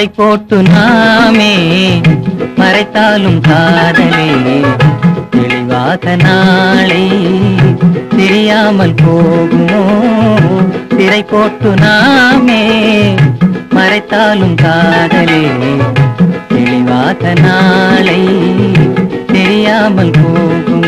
திரை போட்டு நாமே மறைத்தாலும் காதலே தெளிவாக நாளை தெரியாமல் போகுமோ திரை போட்டு நாமே மறைத்தாலும் காதலே தெளிவாக நாளை தெரியாமல் போகும்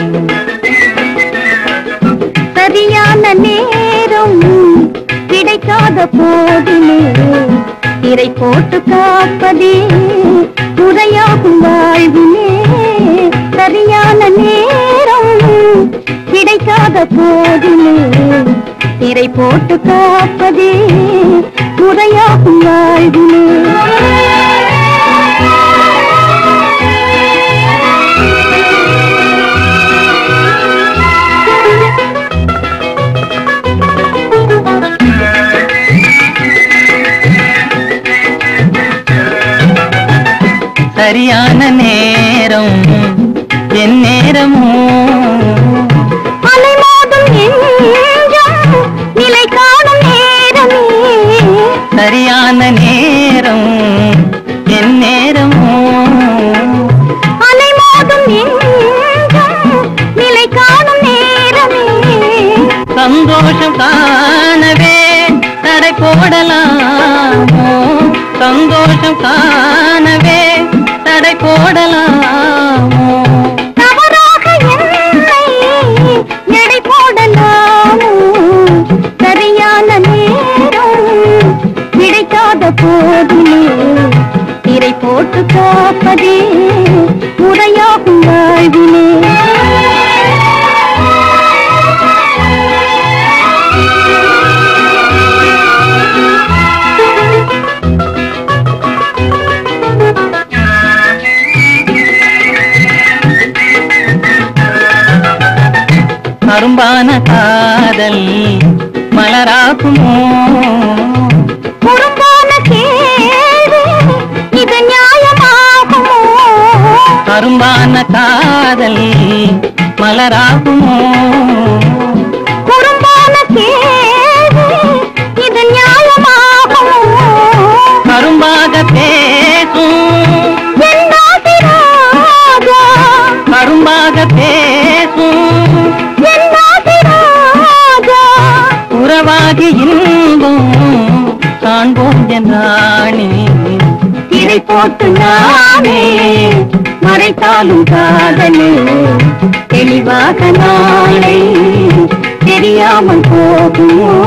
சரியான நேரம் கிடைக்காத போதிலே திரை போட்டு காப்பதே முறையாகும் வாழ்விலே சரியான நேரம் கிடைக்காத போதிலே திரை போட்டு காப்பதே முறையாகும் வாழ்விலே சரியான நேரம் என் நேரமோ அலைமோதும் நிலை காணும் நேரமே சரியான நேரம் என் நேரமோ அலைமோதும் நிலை காணும் நேரமே சந்தோஷம் காணவே தடை போடலாமோ சந்தோஷம் காணவே தடை போடலாமோ தவறாக என்னை எடை போடலாமோ சரியான நேரம் கிடைக்காத போதிலே திரை போட்டு காப்பதே முறையாகும் வாழ்விலே அரும்பான காதல் மலராகுமோ குறும்பான கேள்வி இது நியாயமாகுமோ அரும்பான காதல் மலராகுமோ குறும்பான கேள்வி இது நியாயமாகுமோ கரும்பாக பேசும் கரும்பாக பேசும் உறவாகி இன்பம் காண்போம் என்றானே திரை போட்டு நானே மறைத்தாலும் காதலே தெளிவாக நாளை தெரியாமல் போகுமோ